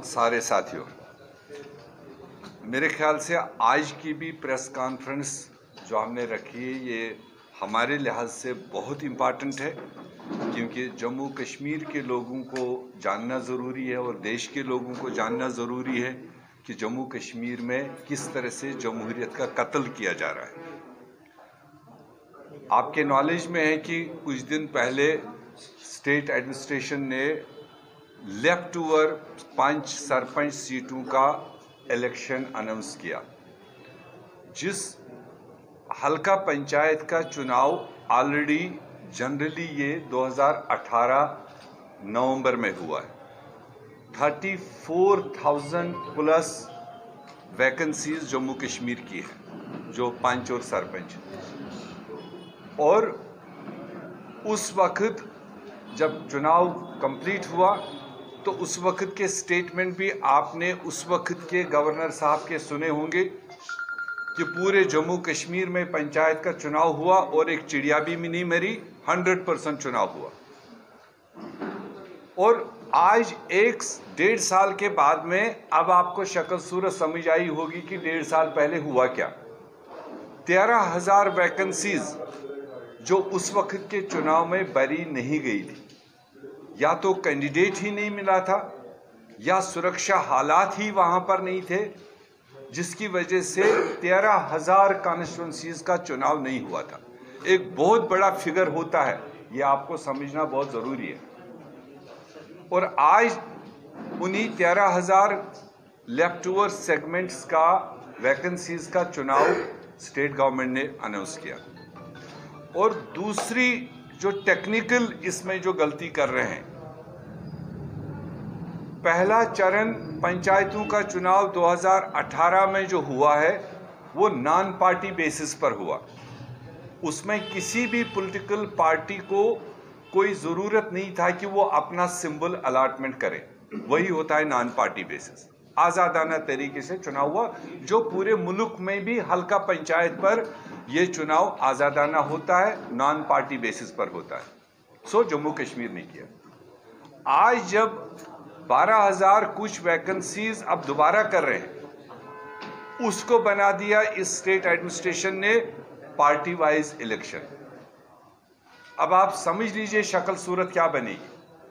सारे साथियों, मेरे ख्याल से आज की भी प्रेस कॉन्फ्रेंस जो हमने रखी है ये हमारे लिहाज से बहुत इम्पॉर्टेंट है, क्योंकि जम्मू कश्मीर के लोगों को जानना ज़रूरी है और देश के लोगों को जानना ज़रूरी है कि जम्मू कश्मीर में किस तरह से जमहूरियत का कत्ल किया जा रहा है। आपके नॉलेज में है कि कुछ दिन पहले स्टेट एडमिनिस्ट्रेशन ने लेफ्ट ओवर 5 सरपंच सीटों का इलेक्शन अनाउंस किया। जिस हल्का पंचायत का चुनाव ऑलरेडी जनरली ये 2018 नवंबर में हुआ है। 34,000 प्लस वैकेंसीज जम्मू कश्मीर की है, जो पंच और सरपंच। और उस वक्त जब चुनाव कंप्लीट हुआ तो उस वक्त के स्टेटमेंट भी आपने उस वक्त के गवर्नर साहब के सुने होंगे कि पूरे जम्मू कश्मीर में पंचायत का चुनाव हुआ और एक चिड़िया भी नहीं मरी, 100% चुनाव हुआ। और आज 1.5 साल के बाद में अब आपको शक्ल सूरत समझ आई होगी कि 1.5 साल पहले हुआ क्या। 13,000 वैकेंसीज जो उस वक्त के चुनाव में भरी नहीं गई थी, या तो कैंडिडेट ही नहीं मिला था या सुरक्षा हालात ही वहां पर नहीं थे, जिसकी वजह से 13,000 कॉन्स्टिट्यूंसीज का चुनाव नहीं हुआ था। एक बहुत बड़ा फिगर होता है, ये आपको समझना बहुत जरूरी है। और आज उन्हीं 13,000 लेफ्ट ओवर सेगमेंट्स का वैकेंसीज का चुनाव स्टेट गवर्नमेंट ने अनाउंस किया। और दूसरी जो टेक्निकल इसमें जो गलती कर रहे हैं, पहला चरण पंचायतों का चुनाव 2018 में जो हुआ है वो नॉन पार्टी बेसिस पर हुआ। उसमें किसी भी पॉलिटिकल पार्टी को कोई ज़रूरत नहीं था कि वो अपना सिंबल अलॉटमेंट करे, वही होता है नॉन पार्टी बेसिस। आज़ादाना तरीके से चुनाव हुआ, जो पूरे मुल्क में भी हल्का पंचायत पर ये चुनाव आज़ादाना होता है, नॉन पार्टी बेसिस पर होता है। सो जम्मू कश्मीर ने किया। आज जब 12,000 कुछ वैकेंसीज अब दोबारा कर रहे हैं, उसको बना दिया इस स्टेट एडमिनिस्ट्रेशन ने पार्टी वाइज इलेक्शन। अब आप समझ लीजिए शक्ल सूरत क्या बनेगी।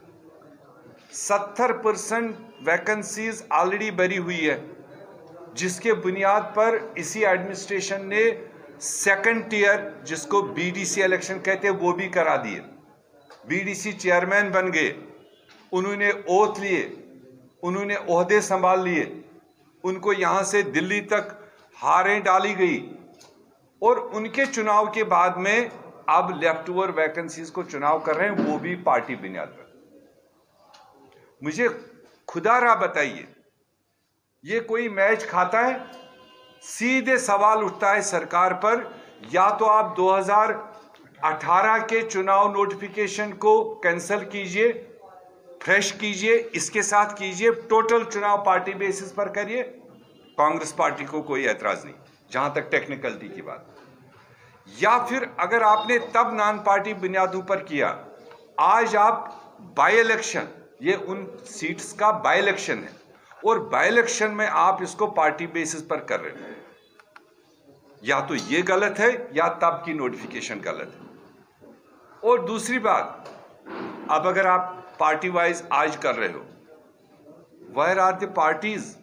70% वैकेंसीज ऑलरेडी भरी हुई है, जिसके बुनियाद पर इसी एडमिनिस्ट्रेशन ने सेकंड टियर, जिसको बीडीसी इलेक्शन कहते हैं, वो भी करा दिए। बीडीसी चेयरमैन बन गए, उन्होंने ओथ लिए, उन्होंने ओहदे संभाल लिए, उनको यहां से दिल्ली तक हारें डाली गई। और उनके चुनाव के बाद में अब लेफ्ट ओवर वैकेंसीज को चुनाव कर रहे हैं, वो भी पार्टी बुनियाद पर। मुझे खुदारा बताइए, ये कोई मैच खाता है? सीधे सवाल उठता है सरकार पर, या तो आप 2018 के चुनाव नोटिफिकेशन को कैंसिल कीजिए, फ्रेश कीजिए, इसके साथ कीजिए, टोटल चुनाव पार्टी बेसिस पर करिए। कांग्रेस पार्टी को कोई एतराज नहीं जहां तक टेक्निकलिटी की बात। या फिर अगर आपने तब नॉन पार्टी बुनियादों पर किया, आज आप बाई इलेक्शन, ये उन सीट्स का बाई इलेक्शन है, और बाई इलेक्शन में आप इसको पार्टी बेसिस पर कर रहे हैं। या तो ये गलत है या तब की नोटिफिकेशन गलत है। और दूसरी बात, अब अगर आप पार्टी वाइज आज कर रहे हो, वेयर आर द पार्टीज?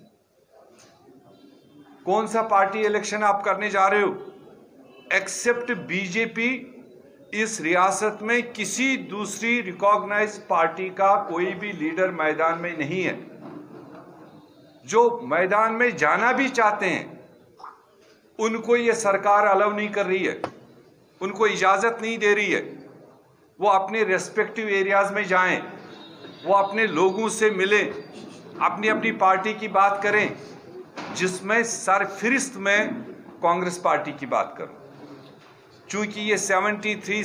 कौन सा पार्टी इलेक्शन आप करने जा रहे हो? एक्सेप्ट बीजेपी, इस रियासत में किसी दूसरी रिकॉग्नाइज पार्टी का कोई भी लीडर मैदान में नहीं है। जो मैदान में जाना भी चाहते हैं, उनको ये सरकार अलाउ नहीं कर रही है, उनको इजाजत नहीं दे रही है। वो अपने रेस्पेक्टिव एरियाज में जाएं, वो अपने लोगों से मिलें, अपनी अपनी पार्टी की बात करें, जिसमें सरफिरिस्त में कांग्रेस पार्टी की बात करूं। चूंकि ये 73,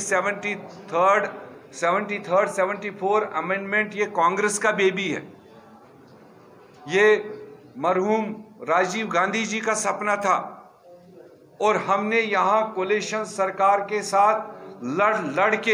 74 अमेंडमेंट ये कांग्रेस का बेबी है। ये मरहूम राजीव गांधी जी का सपना था, और हमने यहाँ कोलिशन सरकार के साथ लड़ के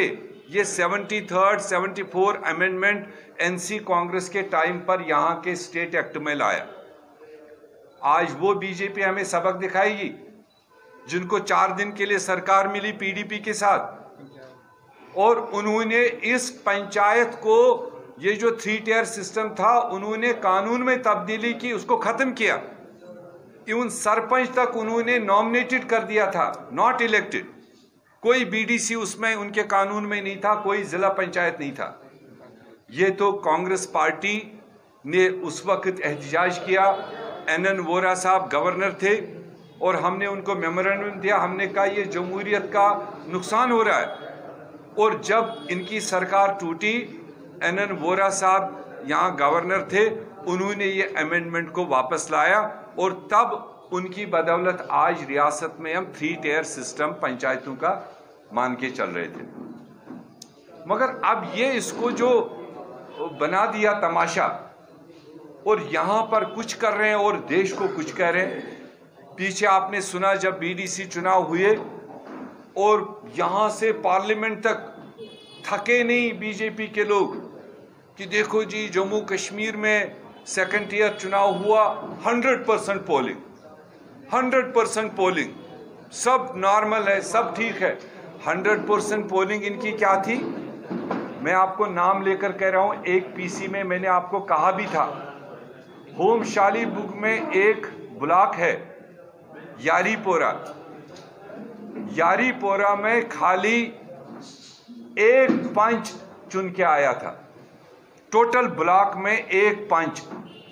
ये 73rd 74 अमेंडमेंट एनसी कांग्रेस के टाइम पर यहाँ के स्टेट एक्ट में लाया। आज वो बीजेपी हमें सबक दिखाएगी जिनको 4 दिन के लिए सरकार मिली पीडीपी के साथ, और उन्होंने इस पंचायत को, ये जो 3 टियर सिस्टम था, उन्होंने कानून में तब्दीली की, उसको खत्म किया। इवन सरपंच तक उन्होंने नॉमिनेटेड कर दिया था, नॉट इलेक्टेड। कोई बीडीसी उसमें उनके कानून में नहीं था, कोई जिला पंचायत नहीं था। ये तो कांग्रेस पार्टी ने उस वक्त एहतजाज किया। एनएन वोरा साहब गवर्नर थे और हमने उनको मेमोरेंडम दिया। हमने कहा ये जमहूरियत का नुकसान हो रहा है। और जब इनकी सरकार टूटी, एनएन वोरा साहब यहाँ गवर्नर थे, उन्होंने ये अमेंडमेंट को वापस लाया और तब उनकी बदौलत आज रियासत में हम 3 टियर सिस्टम पंचायतों का मान के चल रहे थे। मगर अब ये इसको जो बना दिया तमाशा, और यहाँ पर कुछ कर रहे हैं और देश को कुछ कह रहे हैं। पीछे आपने सुना जब बीडीसी चुनाव हुए और यहाँ से पार्लियामेंट तक थके नहीं बीजेपी के लोग कि देखो जी जम्मू कश्मीर में 2nd टियर चुनाव हुआ, 100% पोलिंग, 100% पोलिंग, सब नॉर्मल है, सब ठीक है। 100% पोलिंग इनकी क्या थी? मैं आपको नाम लेकर कह रहा हूं। एक पीसी में मैंने आपको कहा भी था, होमशाली बुक में एक ब्लॉक है यारीपोरा, यारीपोरा में खाली एक पंच चुन के आया था, टोटल ब्लॉक में एक पंच,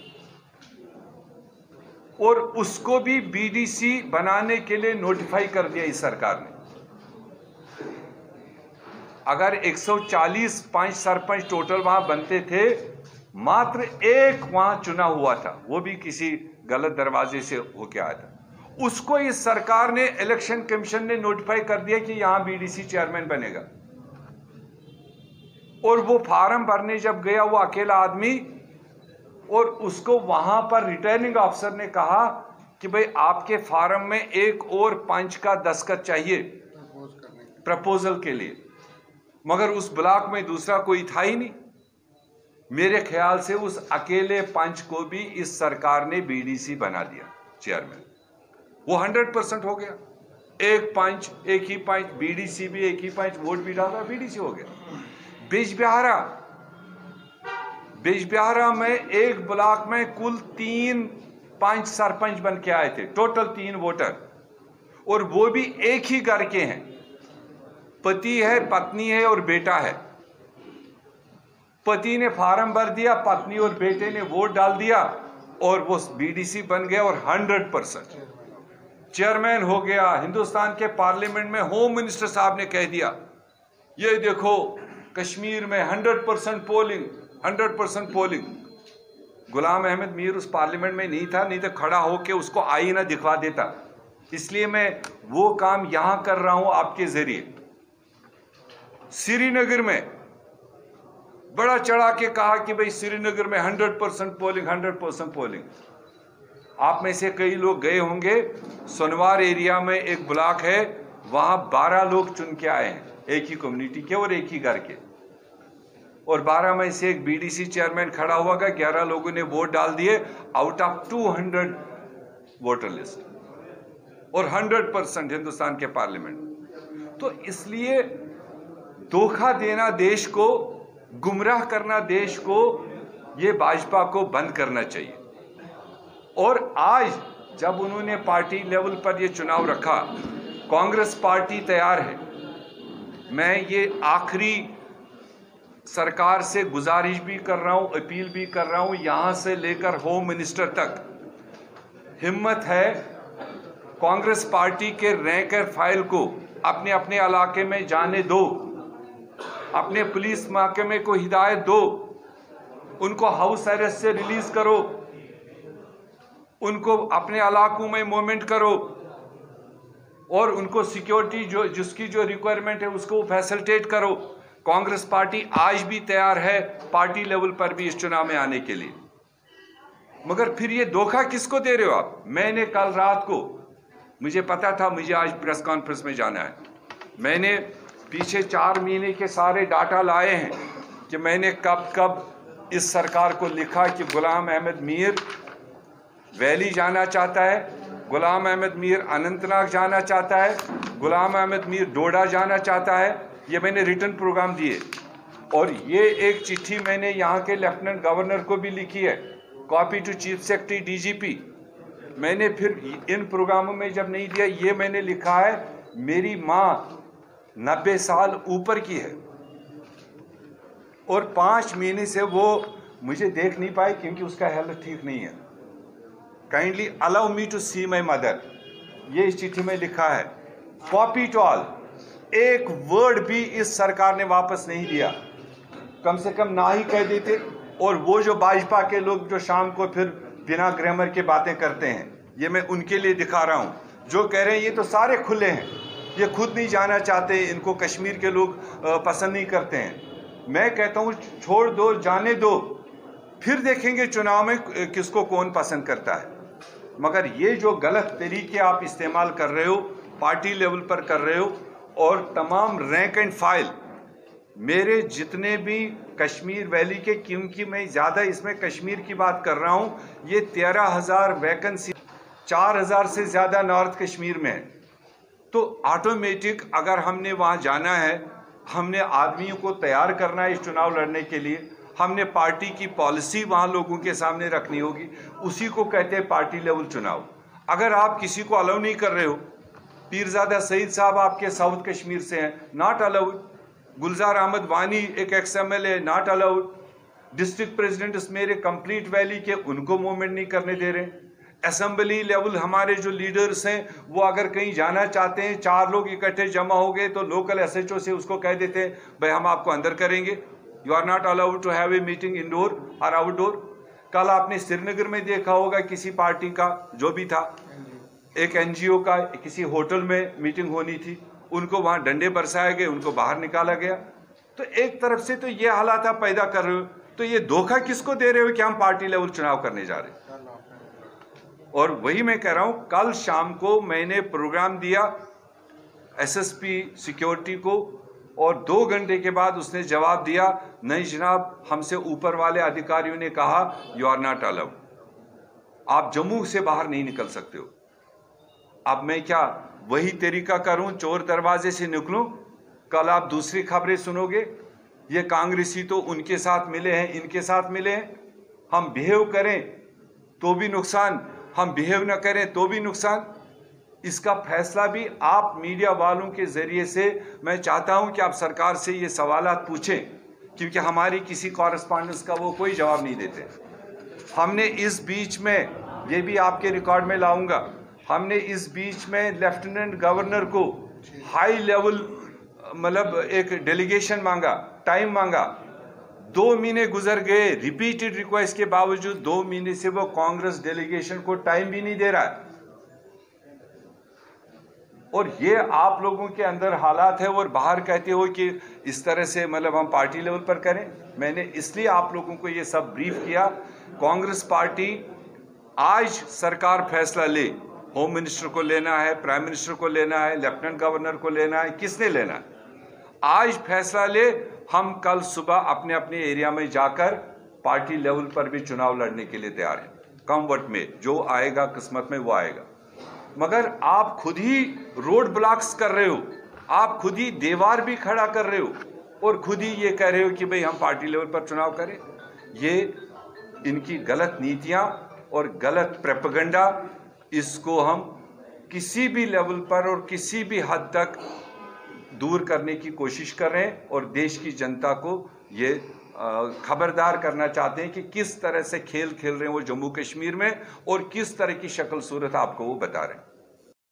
और उसको भी बीडीसी बनाने के लिए नोटिफाई कर दिया इस सरकार ने। अगर 140 पंच सरपंच टोटल वहां बनते थे, मात्र एक वहां चुना हुआ था, वो भी किसी गलत दरवाजे से होके आया था। उसको इस सरकार ने, इलेक्शन कमीशन ने नोटिफाई कर दिया कि यहां बीडीसी चेयरमैन बनेगा। और वो फार्म भरने जब गया वो अकेला आदमी, और उसको वहां पर रिटर्निंग ऑफिसर ने कहा कि भाई आपके फार्म में एक और पंच का दस्तखत चाहिए प्रपोजल के लिए, मगर उस ब्लॉक में दूसरा कोई था ही नहीं। मेरे ख्याल से उस अकेले पंच को भी इस सरकार ने बीडीसी बना दिया चेयरमैन। वो 100% हो गया। एक पंच, एक ही पंच, बीडीसी भी एक ही पंच, वोट भी डाला, बीडीसी हो गया। बिजबिहारा में एक ब्लॉक में कुल 3 पंच सरपंच बन के आए थे, टोटल 3 वोटर, और वो भी एक ही घर के हैं, पति है, पत्नी है और बेटा है। पति ने फार्म भर दिया, पत्नी और बेटे ने वोट डाल दिया और वो बीडीसी बन गया और 100% चेयरमैन हो गया। हिंदुस्तान के पार्लियामेंट में होम मिनिस्टर साहब ने कह दिया, ये देखो कश्मीर में 100% पोलिंग, 100% पोलिंग। गुलाम अहमद मीर उस पार्लियामेंट में नहीं था, नहीं तो खड़ा होके उसको आईना दिखवा देता। इसलिए मैं वो काम यहां कर रहा हूं आपके जरिए। श्रीनगर में बड़ा चढ़ा के कहा कि भाई श्रीनगर में 100% पोलिंग, 100% पोलिंग। आप में से कई लोग गए होंगे, सोनवार एरिया में एक ब्लॉक है, वहां 12 लोग चुन के आए हैं, एक ही कम्युनिटी के और एक ही घर के, और 12 में से एक बीडीसी चेयरमैन खड़ा हुआ, 11 लोगों ने वोट डाल दिए आउट ऑफ 200 वोटर लिस्ट, और 100% हिंदुस्तान के पार्लियामेंट। तो इसलिए धोखा देना देश को, गुमराह करना देश को, ये भाजपा को बंद करना चाहिए। और आज जब उन्होंने पार्टी लेवल पर ये चुनाव रखा, कांग्रेस पार्टी तैयार है। मैं ये आखिरी सरकार से गुजारिश भी कर रहा हूं, अपील भी कर रहा हूं, यहां से लेकर होम मिनिस्टर तक, हिम्मत है कांग्रेस पार्टी के रैंक और फाइल को अपने अपने इलाके में जाने दो, अपने पुलिस महकमे को हिदायत दो, उनको हाउस अरेस्ट से रिलीज करो, उनको अपने इलाकों में मूवमेंट करो, और उनको सिक्योरिटी जिसकी जो रिक्वायरमेंट है उसको फैसिलिटेट करो। कांग्रेस पार्टी आज भी तैयार है पार्टी लेवल पर भी इस चुनाव में आने के लिए। मगर फिर ये धोखा किसको दे रहे हो आप? मैंने कल रात को, मुझे पता था मुझे आज प्रेस कॉन्फ्रेंस में जाना है, मैंने पीछे 4 महीने के सारे डाटा लाए हैं कि मैंने कब कब इस सरकार को लिखा कि गुलाम अहमद मीर वैली जाना चाहता है, गुलाम अहमद मीर अनंतनाग जाना चाहता है, गुलाम अहमद मीर डोडा जाना चाहता है। ये मैंने रिटर्न प्रोग्राम दिए और ये एक चिट्ठी मैंने यहाँ के लेफ्टिनेंट गवर्नर को भी लिखी है, copy to chief secretary DGP. मैंने फिर इन प्रोग्रामों में जब नहीं दिया, ये मैंने लिखा है मेरी माँ 90 साल ऊपर की है और 5 महीने से वो मुझे देख नहीं पाई क्योंकि उसका हेल्थ ठीक नहीं है। Kindly allow me to see my mother, ये इस चिट्ठी में लिखा है। कॉपी टू ऑल, एक वर्ड भी इस सरकार ने वापस नहीं दिया, कम से कम ना ही कह देते। और वो जो भाजपा के लोग जो शाम को फिर बिना ग्रामर के बातें करते हैं, ये मैं उनके लिए दिखा रहा हूँ, जो कह रहे हैं ये तो सारे खुले हैं, ये खुद नहीं जाना चाहते, इनको कश्मीर के लोग पसंद नहीं करते हैं। मैं कहता हूँ छोड़ दो, जाने दो, फिर देखेंगे चुनाव में किसको कौन पसंद करता है। मगर ये जो गलत तरीके आप इस्तेमाल कर रहे हो, पार्टी लेवल पर कर रहे हो, और तमाम रैंक एंड फाइल मेरे जितने भी कश्मीर वैली के, क्योंकि मैं ज़्यादा इसमें कश्मीर की बात कर रहा हूँ, ये 13,000 वैकेंसी 4,000 से ज़्यादा नॉर्थ कश्मीर में है। तो ऑटोमेटिक अगर हमने वहाँ जाना है, हमने आदमियों को तैयार करना है इस चुनाव लड़ने के लिए, हमने पार्टी की पॉलिसी वहाँ लोगों के सामने रखनी होगी, उसी को कहते हैं पार्टी लेवल चुनाव। अगर आप किसी को अलाउ नहीं कर रहे हो, पीरजादा सईद साहब आपके साउथ कश्मीर से हैं, नॉट अलाउड। गुलजार अहमद वानी एक XMLA, not allowed. District president मेरे कंप्लीट वैली के, उनको मूवमेंट नहीं करने दे रहे। असेंबली लेवल हमारे जो लीडर्स हैं, वो अगर कहीं जाना चाहते हैं, 4 लोग इकट्ठे जमा हो गए तो लोकल SHO से उसको कह देते हैं भाई हम आपको अंदर करेंगे, you are not allowed to have a meeting indoor और आउटडोर। कल आपने श्रीनगर में देखा होगा किसी पार्टी का जो भी था, एक NGO का किसी होटल में मीटिंग होनी थी, उनको वहां डंडे बरसाए गए, उनको बाहर निकाला गया। तो एक तरफ से तो ये हालात आप पैदा कर रहे हो, तो ये धोखा किसको दे रहे हो कि हम पार्टी लेवल चुनाव करने जा रहे हैं। और वही मैं कह रहा हूं, कल शाम को मैंने प्रोग्राम दिया SSP सिक्योरिटी को और 2 घंटे के बाद उसने जवाब दिया, नहीं जनाब, हमसे ऊपर वाले अधिकारियों ने कहा यू आर नॉट अलाउड, आप जम्मू से बाहर नहीं निकल सकते हो। अब मैं क्या वही तरीका करूं, चोर दरवाजे से निकलूं? कल आप दूसरी खबरें सुनोगे, ये कांग्रेसी तो उनके साथ मिले हैं, इनके साथ मिले हैं। हम बिहेव करें तो भी नुकसान, हम बिहेव न करें तो भी नुकसान। इसका फैसला भी आप मीडिया वालों के जरिए से मैं चाहता हूं कि आप सरकार से ये सवालात पूछें, क्योंकि हमारी किसी कॉरेस्पॉन्डेंस का वो कोई जवाब नहीं देते। हमने इस बीच में, ये भी आपके रिकॉर्ड में लाऊंगा, हमने इस बीच में लेफ्टिनेंट गवर्नर को हाई लेवल मतलब एक डेलीगेशन मांगा, टाइम मांगा। 2 महीने गुजर गए, रिपीटेड रिक्वेस्ट के बावजूद 2 महीने से वो कांग्रेस डेलीगेशन को टाइम भी नहीं दे रहा है। और ये आप लोगों के अंदर हालात है और बाहर कहते हो कि इस तरह से मतलब हम पार्टी लेवल पर करें। मैंने इसलिए आप लोगों को ये सब ब्रीफ किया। कांग्रेस पार्टी आज सरकार फैसला ले, होम मिनिस्टर को लेना है, प्राइम मिनिस्टर को लेना है, लेफ्टिनेंट गवर्नर को लेना है, किसने लेना है, आज फैसला ले। हम कल सुबह अपने अपने एरिया में जाकर पार्टी लेवल पर भी चुनाव लड़ने के लिए तैयार हैं। कम वोट में जो आएगा किस्मत में वो आएगा। मगर आप खुद ही रोड ब्लॉक्स कर रहे हो, आप खुद ही दीवार भी खड़ा कर रहे हो और खुद ही ये कह रहे हो कि भाई हम पार्टी लेवल पर चुनाव करें। ये इनकी गलत नीतियां और गलत प्रोपेगेंडा, इसको हम किसी भी लेवल पर और किसी भी हद तक दूर करने की कोशिश कर रहे हैं और देश की जनता को ये खबरदार करना चाहते हैं कि किस तरह से खेल खेल रहे हैं वो जम्मू कश्मीर में और किस तरह की शक्ल सूरत आपको वो बता रहे हैं।